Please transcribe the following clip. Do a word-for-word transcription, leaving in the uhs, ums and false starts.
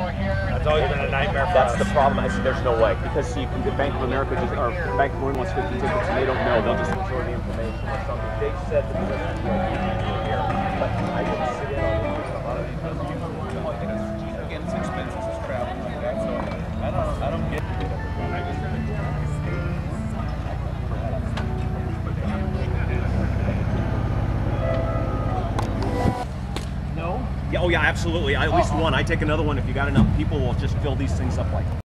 That's always been a nightmare for That's us. the problem. I said, there's no way. Because see, the Bank of America just, or Bank of America wants fifty tickets and they don't know. They'll just absorb the information or something. They said that this would be like here. But I didn't sit in on it. A lot of these people, again, it's expensive, it's traveling like that. So I don't, I don't get it. Yeah, oh yeah, absolutely. I, at least one. I take another one. If you got enough people, we'll just fill these things up like